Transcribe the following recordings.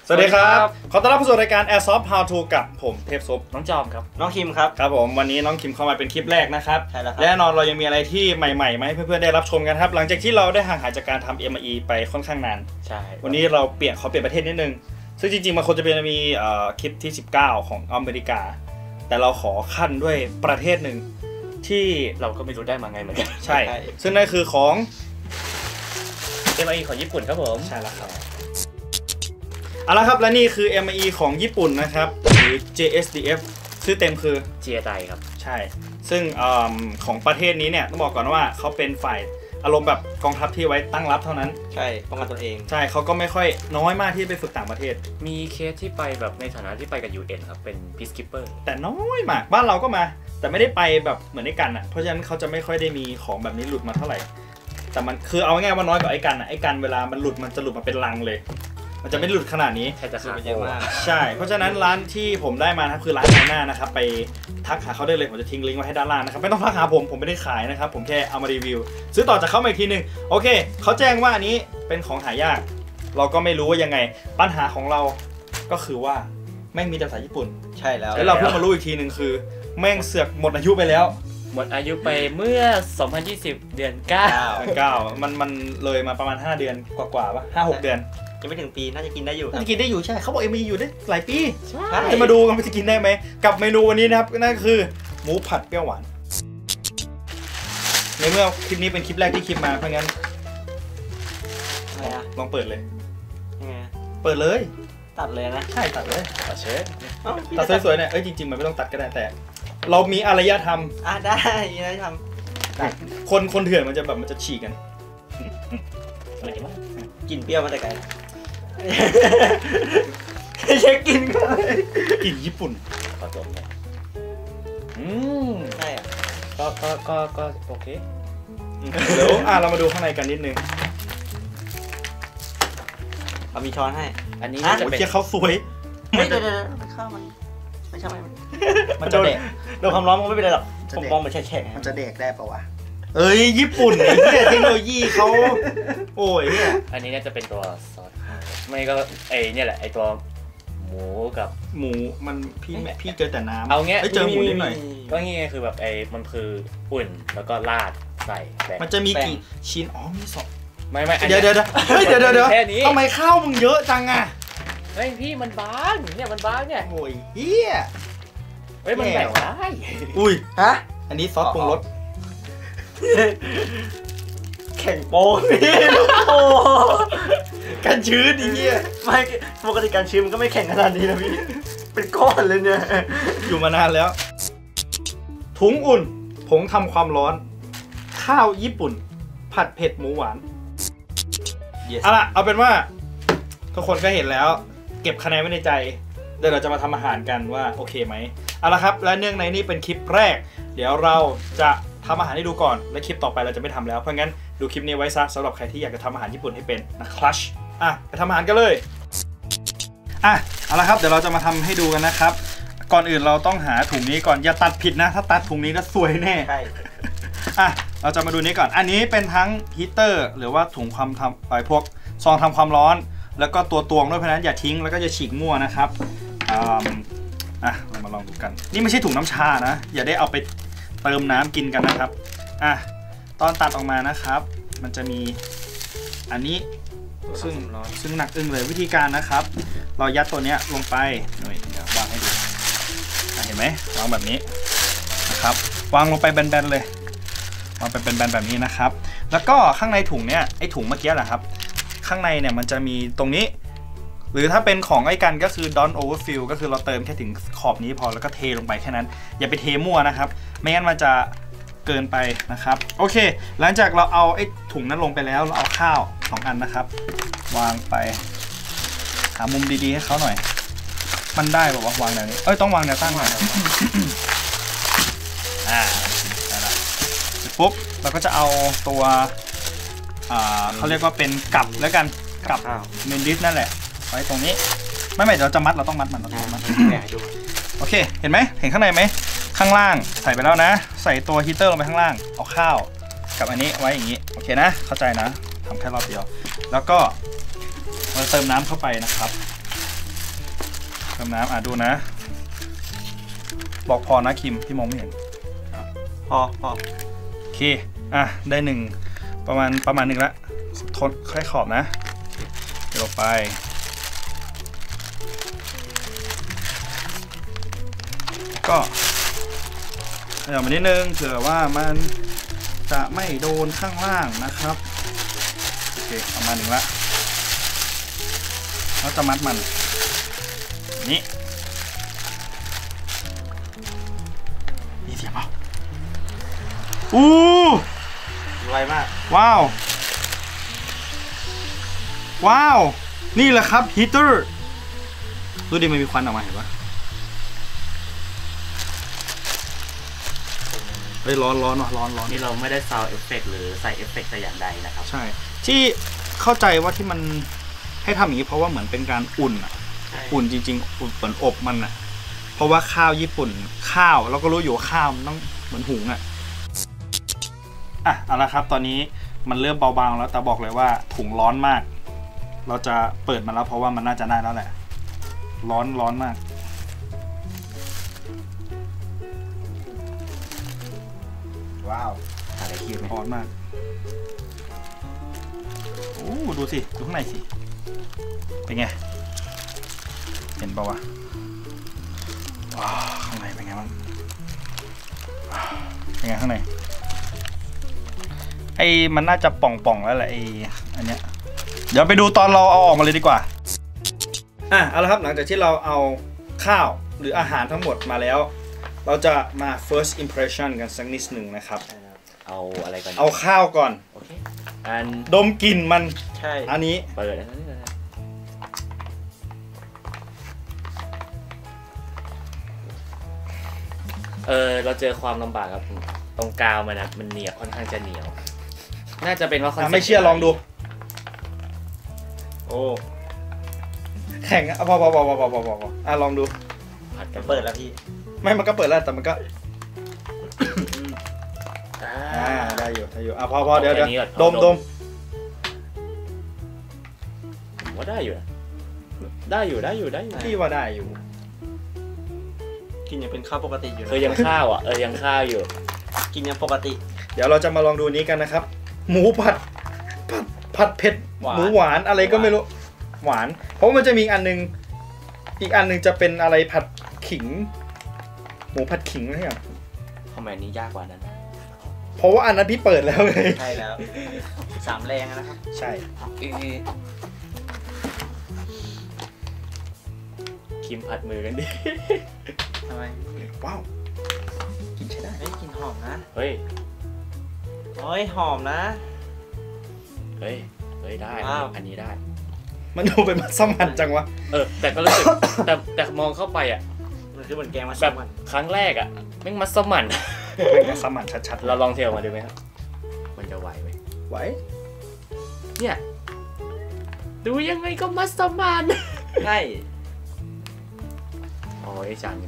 สวัสดีครับขอต้อนรับเข้าสู่รายการ Airsoft How To กับผมเทพซุปน้องจอมครับน้องคิมครับครับผมวันนี้น้องคิมเข้ามาเป็นคลิปแรกนะครับใช่แล้วครับและแน่นอนเรายังมีอะไรที่ใหม่ๆมาให้เพื่อนๆได้รับชมกันครับหลังจากที่เราได้ห่างหายจากการทำ MRE ไปค่อนข้างนานใช่วันนี้เราขอเปลี่ยนประเทศนิดนึงซึ่งจริงๆมันควรจะเป็นมีคลิปที่19ของอเมริกาแต่เราขอขั้นด้วยประเทศหนึ่งที่เราก็ไม่รู้ได้มาไงเหมือนกันใช่ซึ่งนั่นคือของ MRE ของญี่ปุ่นครับผมใช่แล้วครับเอาละครับและนี่คือ MRE ของญี่ปุ่นนะครับหรือ JSDF ชื่อเต็มคือ GSI ครับใช่ซึ่งของประเทศนี้เนี่ยต้องบอกก่อนว่าเขาเป็นฝ่ายอารมณ์แบบกองทัพที่ไว้ตั้งรับเท่านั้นใช่ป้องกันตัวเองใช่เขาก็ไม่ค่อยน้อยมากที่ไปฝึกต่างประเทศมีเคสที่ไปแบบในฐานะที่ไปกับ UN ครับเป็น Peacekeeper แต่น้อยมากบ้านเราก็มาแต่ไม่ได้ไปแบบเหมือนไอ้กันอ่ะเพราะฉะนั้นเขาจะไม่ค่อยได้มีของแบบนี้หลุดมาเท่าไหร่แต่มันคือเอาง่ายๆว่าน้อยกว่าไอ้กันอ่ะไอ้กันเวลามันหลุดมันจะหลุดมาเป็นลังเลยมันจะไม่หลุดขนาดนี้ใช่จะขาดเยอะมากใช่เพราะฉะนั้นร้านที่ผมได้มานะครับคือร้านไนน่านะครับไปทักหาเขาได้เลยผมจะทิ้งลิงก์ไว้ให้ด้านล่างนะครับไม่ต้องทักหาผมไม่ได้ขายนะครับผมแค่เอามารีวิวซื้อต่อจากเขามาอีกทีนึงโอเคเขาแจ้งว่าอันนี้เป็นของหายากเราก็ไม่รู้ว่ายังไงปัญหาของเราก็คือว่าแม่งมีแต่ภาษาญี่ปุ่นใช่แล้วเราเพิ่งมารู้อีกทีนึงคือแม่งเสือกหมดอายุไปแล้วหมดอายุไปเมื่อ 2020 เดือน 9 มันเลยมาประมาณ5เดือนกว่าๆป่ะ5-6 เดือนยังไม่ถึงปีน่าจะกินได้อยู่น่าจะกินได้อยู่ใช่เขาบอกมีอยู่ได้หลายปีจะมาดูกันว่าจะกินได้ไหมกับเมนูวันนี้นะครับนั่นคือหมูผัดเปรี้ยวหวานในเมื่อคลิปนี้เป็นคลิปแรกที่คลิปมาเพราะงั้นลองเปิดเลยเปิดเลยตัดเลยนะใช่ตัดเลยตัดเชฟตัดสวยๆเนี่ยจริงๆมันไม่ต้องตัดก็ได้แต่เรามีอารยธรรมได้อารยธรรมคนเถื่อนมันจะแบบมันจะฉีกกันอะไรกันวะกินเปรี้ยวมาแต่ไกลเช็คกินกันเลยกินญี่ปุ่นขอจบเลยใช่อ่ะก็โอเคเดี๋ยวเรามาดูข้างในกันนิดนึงเรามีช้อนให้อันนี้จะเป็นเขาสวยไม่เดี๋ยวข้าวมันไม่ใช่มันจะโดนความร้อนมันไม่เป็นไรหรอกผมมองมันแฉะมันจะเด็กได้ปะวะเอ้ยญี่ปุ่นไอ้เนี่ยเทคโนโลยีเขาโอ้ยเนี่ยอันนี้น่าจะเป็นตัวซอสไม่ก็ไอเนี่ยแหละไอตัวหมูกับหมูมันพี่เจอแต่น้ำเอาเงี้ยเจอหมูนิดหน่อยก็งี้คือแบบไอมันคืออุ่นแล้วก็ราดใส่มันจะมีกี่ชิ้นมี2 ไม่เดี๋ยวทำไมข้าวมึงเยอะจังอ่ะเฮ้ยพี่มันบางเนี่ยมันบางเนี่ยโอ้ยเฮียเฮ้ยมันแบ่งได้อุ้ยอันนี้ซอสปรุงรสแข่งโป๊นี่โอ้กันชื้นอย่างเงี้ยไม่ปกติการชื้นมันก็ไม่แข่งขนาดนี้นะพี่เป็นก้อนเลยเนี่ยอยู่มานานแล้วถุงอุ่นผงทำความร้อนข้าวญี่ปุ่นผัดเผ็ดหมูหวานเอาเป็นว่าทุกคนก็เห็นแล้วเก็บคะแนนไว้ในใจเดี๋ยวเราจะมาทำอาหารกันว่าโอเคไหมเอาละครับและเนื่องในนี่เป็นคลิปแรกเดี๋ยวเราจะทำอาหารให้ดูก่อนและคลิปต่อไปเราจะไม่ทำแล้วเพราะงั้นดูคลิปนี้ไว้ซะสำหรับใครที่อยากจะทำอาหารญี่ปุ่นให้เป็นนะครับไปทำอาหารกันเลยเอาละครับเดี๋ยวเราจะมาทำให้ดูกันนะครับก่อนอื่นเราต้องหาถุงนี้ก่อนอย่าตัดผิดนะถ้าตัดถุงนี้ก็ซวยแน่ใช่เราจะมาดูนี้ก่อนอันนี้เป็นทั้งฮีเตอร์หรือว่าถุงความทำพวกซองทำความร้อนแล้วก็ตัวตวงด้วยเพราะนั้นอย่าทิ้งแล้วก็จะฉีกมั่วนะครับเรามาลองดูกันนี่ไม่ใช่ถุงน้ำชานะอย่าได้เอาไปเติมน้ำกินกันนะครับตอนตัดออกมานะครับมันจะมีอันนี้ซึ่งหนักอึ้งเลยวิธีการนะครับเรายัดตัวนี้ลงไปหน่อยเดี๋ยววางให้ดูเห็นไหมวางแบบนี้นะครับวางลงไปแบนๆเลยวางเป็นแบนๆแบบนี้นะครับแล้วก็ข้างในถุงเนี้ยไอถุงเมื่อกี้แหละครับข้างในเนี่ยมันจะมีตรงนี้หรือถ้าเป็นของไอ้กันก็คือ don't overfill ก็คือเราเติมแค่ถึงขอบนี้พอแล้วก็เทลงไปแค่นั้นอย่าไปเทมั่วนะครับไม่งั้นมันจะเกินไปนะครับโอเคหลังจากเราเอาไอ้ถุงนั้นลงไปแล้วเราเอาข้าว2อันนะครับวางไปหามุมดีๆให้เขาหน่อยมันได้แบบว่าวางแนวนี้ต้องวางแนวตั้งหน่อยได้ละเสร็จปุ๊บเราก็จะเอาตัวเขาเรียกว่าเป็นกับแล้วกันกับเมนดิสนั่นแหละไว้ตรงนี้ไม่เราจะมัดเราต้องมัดมันโอเคเห็นไหมเห็นข้างในไหมข้างล่างใส่ไปแล้วนะใส่ตัวฮีเตอร์ลงไปข้างล่างเอาข้าวกับอันนี้ไว้อย่างนี้โอเคนะเข้าใจนะทำแค่รอบเดียวแล้วก็เราเติมน้ำเข้าไปนะครับติมน้ำดูนะ บอกพอนะคิมพี่มองไม่เห็นพอโอเคได้ประมาณหนึ่งละทนค่อยขอบนะเดี๋ยวลงไปก็เดี๋ยวมานิดนึงเผื่อว่ามันจะไม่โดนข้างล่างนะครับโอเคประมาณหนึ่งละแล้วจะมัดมันนี่เสียบเปล่าไวมากว้าวนี่แหละครับฮีเตอร์ดูดิมันมีควันออกมาเห็นปะเฮ้ยร้อนนี่เราไม่ได้ซาวเอฟเฟกต์หรือใส่เอฟเฟกต์แต่อย่างใดนะครับใช่ที่เข้าใจว่าที่มันให้ทำอย่างนี้เพราะว่าเหมือนเป็นการอุ่นอุ่นจริงๆอุ่นเหมือนอบมันเพราะว่าข้าวญี่ปุ่นข้าวเราก็รู้อยู่ว่าข้าวมันต้องเหมือนหุงเอาละครับตอนนี้มันเริ่มเบาๆแล้วแต่บอกเลยว่าถุงร้อนมากเราจะเปิดมันแล้วเพราะว่ามันน่าจะได้แล้วแหละร้อนมากว้าวอะไรคิดไหมร้อนมากดูสิดูข้างในสิเป็นไงเห็นปะวะข้างในเป็นไงบ้างเป็นไงข้างในมันน่าจะป่องๆแล้วแหละอันเนี้ยเดี๋ยวไปดูตอนเราเอาออกมาเลยดีกว่าเอาละครับหลังจากที่เราเอาข้าวหรืออาหารทั้งหมดมาแล้วเราจะมา first impression กันสักนิดหนึ่งนะครับเอาอะไรก่อนเอาข้าวก่อนโอเคดมกลิ่นมันใช่อันนี้เปิดเราเจอความลำบากครับตรงกาวมันเหนียวค่อนข้างจะเหนียวน่าจะเป็นว่าไม่เชื่อลองดูแข็งพอลองดูผัดกันเปิดแล้วพี่ไม่มันก็เปิดแล้วแต่มันก็ได้อยู่พอเดี๋ยวดมผมว่าได้อยู่พี่ว่าได้อยู่กินยังเป็นข้าวปกติอยู่ยังข้าวยังข้าวอยู่กินยังปกติเดี๋ยวเราจะมาลองดูนี้กันนะครับหมูผัดเผ็ดหมูหวานอะไรก็ไม่รู้หวานเพราะมันจะมีอีกอันนึงจะเป็นอะไรผัดขิงหมูผัดขิงอะไรอย่างคอมเมนต์นี้ยากกว่านั้นเพราะว่าอันนั้นพี่เปิดแล้วเลยใช่แล้ว3แรงนะครับใช่คิมผัดมือกันดิทำไมว้าวกินใช้ได้กินหอมนะเฮ้ยหอมนะเฮ้ยได้อันนี้ได้มันดูเป็นมัสมั่นจังวะแต่ก็รู้สึกแต่มองเข้าไปมันคือเหมือนแกงมัสมั่นครั้งแรกแม่งมัสมั่นมัสมั่นชัดๆเราลองเทลมาดูไหมครับมันจะไหวไหมไหวเนี่ยดูยังไงก็มัสมั่นใช่จาน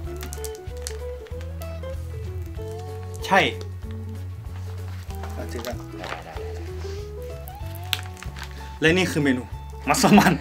ใช่จริงๆและนี่คือเมนูมัสมั่น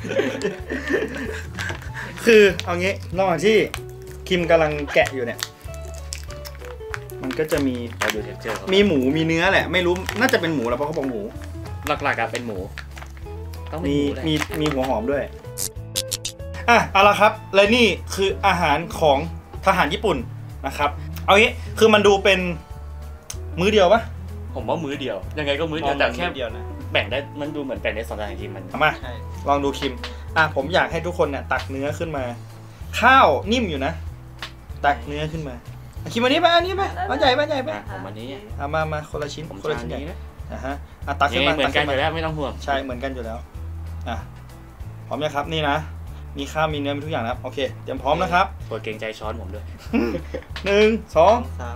คือเอางี้ระหว่างที่คิมกำลังแกะอยู่เนี่ยมันก็จะมีหมูมีเนื้อแหละไม่รู้น่าจะเป็นหมูแล้วเพราะเขาบอกหมูหลักๆเป็นหมูต้องมีหัวหอมด้วยเอาละครับและนี่คืออาหารของทหารญี่ปุ่นนะครับเอางี้คือมันดูเป็นมื้อเดียวปะผมว่ามื้อเดียวยังไงก็มื้อเดียวแต่แค่เดียวนะแบ่งได้มันดูเหมือนแบ่งได้2อย่างจริงมันมาลองดูคิมผมอยากให้ทุกคนเนี่ยตักเนื้อขึ้นมาข้าวนิ่มอยู่นะตักเนื้อขึ้นมาคิมอันนี้ไปบ้านใหญ่ไปผมอันนี้มาคนละชิ้นใหญ่นะตักขึ้นมาเหมือนกันอยู่แล้วไม่ต้องห่วงใช่เหมือนกันอยู่แล้วพร้อมนะครับนี่นะมีข้าวมีเนื้อมีทุกอย่างนะครับโอเคเตรียมพร้อมนะครับโปรดเกรงใจช้อนผมด้วย 1 2 3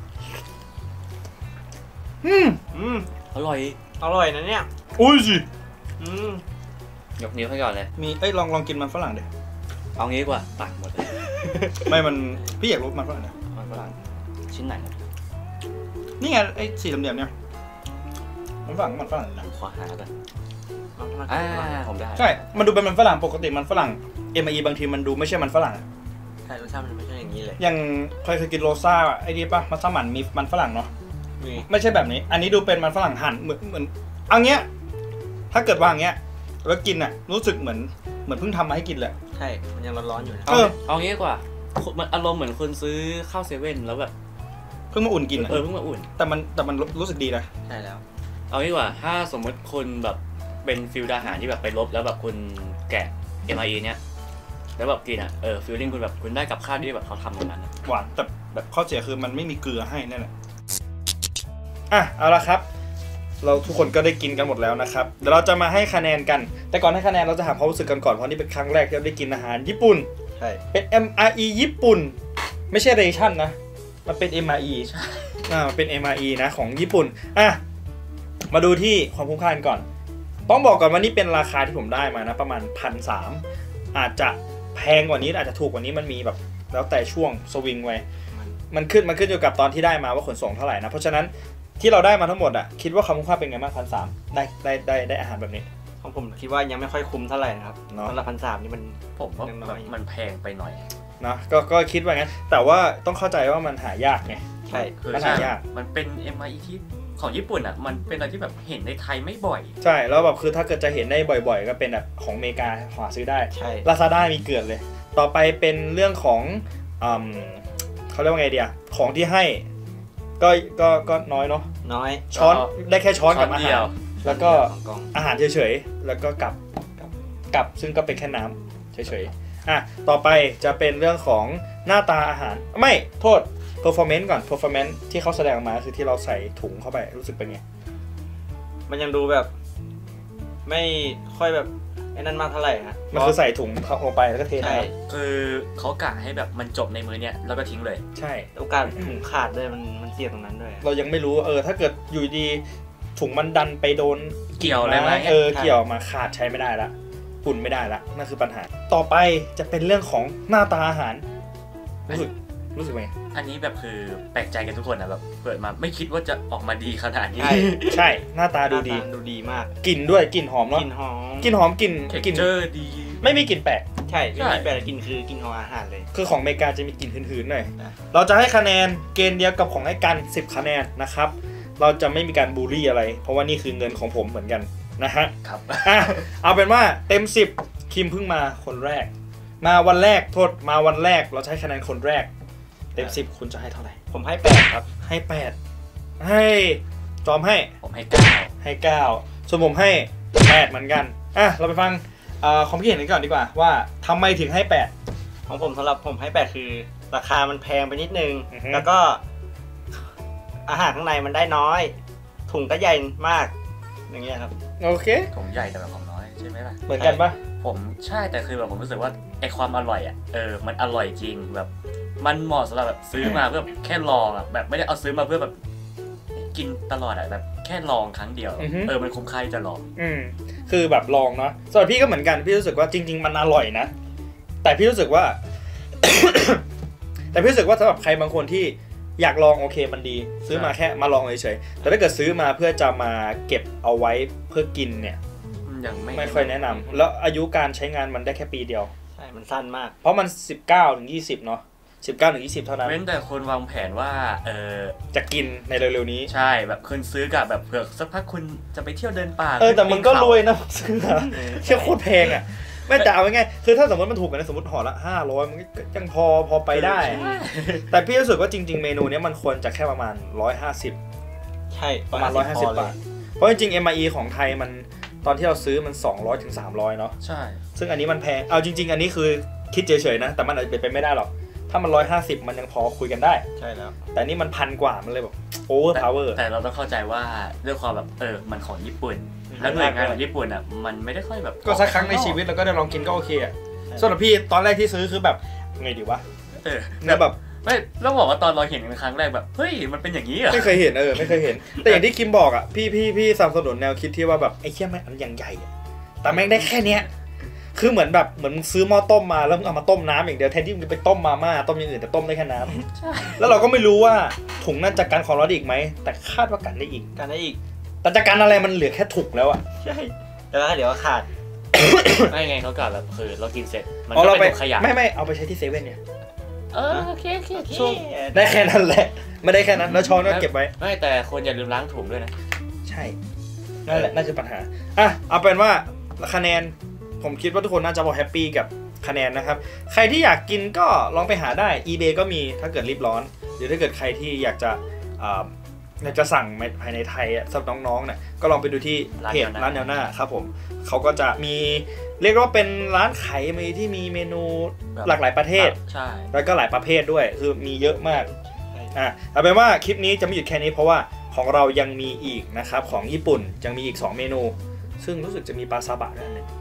อร่อยนะเนี่ยอุ้ยสิยกนิ้วให้ก่อนเลยมีลองกินมันฝรั่งดิเอางี้กว่าตักหมดเลยไม่มันพี่อยากรู้มันฝรั่งเนี่ยมันฝรั่งชิ้นไหนนี่ไงไอ้สีเหลี่ยมเนี่ยมันฝรั่งนะขอหากันผมได้ใช่มันดูเป็นมันฝรั่งปกติมันฝรั่ง MRE บางทีมันดูไม่ใช่มันฝรั่งใช่รสชาติมันไม่ใช่อย่างนี้เลยอย่างเคยกินโรซ่าไอ้นี่ป่ะมัสมั่นมีมันฝรั่งเนาะมีไม่ใช่แบบนี้ อันนี้ดูเป็นมันฝรั่งหั่นเหมือนเอาเงี้ยถ้าเกิดวางเงี้ยแล้วกินอ่ะรู้สึกเหมือนเพิ่งทำมาให้กินเลยใช่มันยังร้อนๆอยู่นะเอางี้ดีกว่ามันอารมณ์เหมือนคนซื้อข้าวเซเว่นแล้วแบบเพิ่งมาอุ่นกินอะเพิ่งมาอุ่นแต่มันรู้สึกดีนะใช่แล้วเอางี้ดีกว่าถ้าสมมติคนแบบเป็นฟิลทหารที่แบบไปรบแล้วแบบคุณแกะ MRE เนี้ยแล้วแบบกินอ่ะฟิลลิ่งคุณแบบคุณได้กับข้าวที่แบบเขาทำตรงนั้นหวานแต่แบบข้อเสียคือมันไม่มีเกลือให้นั่นแหละเอาละครับเราทุกคนก็ได้กินกันหมดแล้วนะครับเดี๋ยวเราจะมาให้คะแนนกันแต่ก่อนให้คะแนนเราจะหาความรู้สึกกันก่อนเพราะนี่เป็นครั้งแรกที่เราได้กินอาหารญี่ปุ่นใช่เป็น MRE ญี่ปุ่นไม่ใช่เรชั่นนะมันเป็น MRE ใช่มันเป็น MRE นะของญี่ปุ่นมาดูที่ความคุ้มค่ากันก่อนต้องบอกก่อนว่านี่เป็นราคาที่ผมได้มานะประมาณ 1,300 อาจจะแพงกว่านี้อาจจะถูกกว่านี้มันมีแบบแล้วแต่ช่วงสวิงไว้มันขึ้นอยู่กับตอนที่ได้มาว่าขนส่งเท่าไหร่นะเพราะฉะนั้นที่เราได้มาทั้งหมดคิดว่าความคุ้มค่าเป็นไงบ้าง 1,300 ได้อาหารแบบนี้ของผมคิดว่ายังไม่ค่อยคุ้มเท่าไหร่นะครับสำหรับ1,300นี่มันผมว่ามันแพงไปหน่อยนะก็คิดว่างั้นแต่ว่าต้องเข้าใจว่ามันหายากไงใช่มันหายากมันเป็น MRE ที่ของญี่ปุ่นมันเป็นอะไรที่แบบเห็นในไทยไม่บ่อยใช่แล้วแบบคือถ้าเกิดจะเห็นได้บ่อยๆก็เป็นแบบของอเมริกาหาซื้อได้ใช่ Lazada มีเกลื่อนเลยต่อไปเป็นเรื่องของเขาเรียกว่าไงเดียของที่ให้ก็น้อยเนาะน้อยช้อนได้แค่ช้อนกับอาหารแล้วก็อาหารเฉยๆแล้วก็กับซึ่งก็เป็นแค่น้ำเฉยๆต่อไปจะเป็นเรื่องของหน้าตาอาหารไม่โทษ performance ก่อน performance ที่เขาแสดงออกมาคือที่เราใส่ถุงเข้าไปรู้สึกเป็นไงมันยังดูแบบไม่ค่อยแบบไอ้นั่นมากเท่าไหร่ฮะมันคือใส่ถุงลงไปแล้วก็เทน้ำคือเขากะให้แบบมันจบในมือเนี้ยแล้วก็ทิ้งเลยใช่โอกาสถุงขาดด้วยมันเสี่ยงตรงนั้นด้วยเรายังไม่รู้ถ้าเกิดอยู่ดีถุงมันดันไปโดนเกี่ยวอะไรมาเกี่ยวมาขาดใช้ไม่ได้ละปุ่นไม่ได้ละนั่นคือปัญหาต่อไปจะเป็นเรื่องของหน้าตาอาหารรู้สึกไงอันนี้แบบคือแปลกใจกันทุกคนนะแบบเปิดมาไม่คิดว่าจะออกมาดีขนาดนี้ใช่หน้าตาดูดีมากกลิ่นด้วยกลิ่นหอมเนาะกลิ่นหอมกลิ่นเจอดีไม่มีกลิ่นแปลกใช่ไม่มีแปลกกลิ่นคือกลิ่นของอาหารเลยคือของอเมริกาจะมีกลิ่นหืนๆหน่อยเราจะให้คะแนนเกณฑ์เดียวกับของไอ้กัน10คะแนนนะครับเราจะไม่มีการบูลลี่อะไรเพราะว่านี่คือเงินของผมเหมือนกันนะฮะครับเอาเป็นว่าเต็ม10คิมเพิ่งมาคนแรกมาวันแรกเราใช้คะแนนคนแรกเต็ม10คุณจะให้เท่าไหร่ผมให้8ครับให้8ให้จอมให้ผมให้ 9ส่วนผมให้8เหมือนกันเราไปฟังความคิดเห็นกันก่อนดีกว่าว่าทำไมถึงให้8 ของผมสำหรับผมให้8คือราคามันแพงไปนิดนึงแล้วก็อาหารข้างในมันได้น้อยถุงก็ใหญ่มากอย่างเงี้ยครับโอเคถุงใหญ่แต่แบบของน้อยใช่ไหมล่ะเหมือนกันปะผมใช่แต่คือแบบผมรู้สึกว่าไอความอร่อยมันอร่อยจริงแบบมันเหมาะสำหรับแบบซื้อมาเพื่อแค่ลองแบบไม่ได้เอาซื้อมาเพื่อแบบกินตลอดแบบแค่ลองครั้งเดียวมันคุ้มค่าจะลองคือแบบลองเนาะส่วนพี่ก็เหมือนกันพี่รู้สึกว่าจริงๆมันอร่อยนะแต่พี่รู้สึกว่า สำหรับใครบางคนที่อยากลองโอเคมันดีซื้อมาแค่มาลองเฉยๆแต่ถ้าเกิดซื้อมาเพื่อจะมาเก็บเอาไว้เพื่อกินเนี่ยยังไม่ค่อยแนะนำแล้วอายุการใช้งานมันได้แค่ปีเดียวใช่มันสั้นมากเพราะมัน19-20เนาะ19-20เท่านั้นเว้นแต่คนวางแผนว่าจะกินในเร็วๆนี้ใช่แบบคุณซื้อกับแบบเผื่อสักพักคุณจะไปเที่ยวเดินป่าแต่มึงก็รวยนะซื้อเชี่ยโคตรแพงอ่ะไม่แต่เอาไงคือถ้าสมมติมันถูกกันนะสมมติห่อละ500มันก็ยังพอไปได้แต่พี่รู้สึกว่าจริงๆเมนูนี้มันควรจะแค่ประมาณ150 ใช่ประมาณ150 บาทเพราะจริงๆ MRE ของไทยมันตอนที่เราซื้อมัน200-300เนาะใช่ซึ่งอันนี้มันแพงเอาจริงๆอันนี้คือคิดเฉยๆนะแต่มันอาจจะเป็นไปไม่ได้หรอกถ้ามัน150มันยังพอคุยกันได้ใช่แล้วแต่นี่มัน1,000 กว่ามันเลยแบบโอเวอร์พาวเวอร์แต่เราต้องเข้าใจว่าด้วยความแบบมันของญี่ปุ่นแล้วหน่วยงานของญี่ปุ่นมันไม่ได้ค่อยแบบก็สักครั้งในชีวิตแล้วก็ได้ลองกินก็โอเคอ่ะส่วนพี่ตอนแรกที่ซื้อคือแบบไงดีวะเนี่ยแบบไม่ต้องบอกว่าตอนเราเห็นครั้งแรกแบบเฮ้ยมันเป็นอย่างนี้เหรอไม่เคยเห็นไม่เคยเห็นแต่อย่างที่คิมบอกอ่ะพี่สนับสนุนแนวคิดที่ว่าแบบไอ้เหี้ยแม่งอันอย่างใหญ่แต่แม่งได้แค่เนี้ยคือเหมือนมึงซื้อหม้อต้มมาแล้วมึงเอามาต้มน้ำอย่างเดียวแทนที่มึงไปต้มมาม่าต้มอย่างอื่นแต่ต้มได้แค่น้ำใช่แล้วเราก็ไม่รู้ว่าถุงนั้นจะกันความร้อนอีกไหมแต่คาดว่ากันได้อีกแต่จะกันอะไรมันเหลือแค่ถุงแล้วอ่ะใช่แล้วเดี๋ยวขาดไม่ไงเขากล่าวแบบคือเรากินเสร็จมันอ๋อก็เราไปเป็นขยะไม่เอาไปใช้ที่เซเว่นเนี่ยโอเคช่วงได้แค่นั้นแหละไม่ได้แค่นั้นแล้วช้อนก็เก็บไว้ไม่แต่คนอย่าลืมล้างถุงด้วยนะใช่นั่นแหละน่าจะปัญหาอ่ะเอาเป็นว่าคะแนนผมคิดว่าทุกคนน่าจะบอกแฮปปี้กับคะแนนนะครับใครที่อยากกินก็ลองไปหาได้ eBay ก็มีถ้าเกิดรีบร้อนหรือถ้าเกิดใครที่อยากจะสั่งภายในไทยสำหรับน้องๆเนี่ยก็ลองไปดูที่เพจร้านแนวหน้าครับผมเขาก็จะมีเรียกว่าเป็นร้านขายมีที่มีเมนูหลากหลายประเทศใช่แล้วก็หลายประเภทด้วยคือมีเยอะมากเอาเป็นว่าคลิปนี้จะไม่หยุดแค่นี้เพราะว่าของเรายังมีอีกนะครับของญี่ปุ่นยังมีอีก2เมนู ซึ่งรู้สึกจะมีปลาซาบะด้วยนะ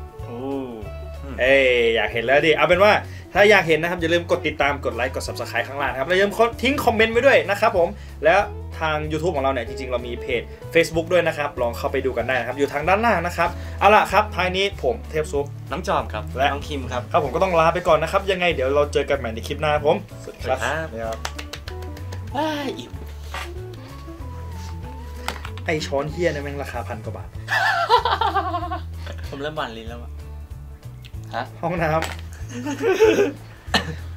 อยากเห็นแล้วดิเอาเป็นว่าถ้าอยากเห็นนะครับอย่าลืมกดติดตามกดไลค์กด Subscribe ข้างล่างครับแล้วอย่าลืมทิ้งคอมเมนต์ไว้ด้วยนะครับผมแล้วทาง YouTube ของเราเนี่ยจริงๆเรามีเพจ Facebook ด้วยนะครับลองเข้าไปดูกันได้นะครับอยู่ทางด้านล่างนะครับเอาล่ะครับท้ายนี้ผมเทพซุปน้องจอมครับและน้องคิมครับครับผมก็ต้องลาไปก่อนนะครับยังไงเดี๋ยวเราเจอกันใหม่ในคลิปหน้าผมสวัสดีครับอิ่มไอช้อนเฮียเนี่ยแม่งราคา1,000 กว่าบาทผมเริ่มหวานลิ้นแล้วอะฮะห้องน้ำ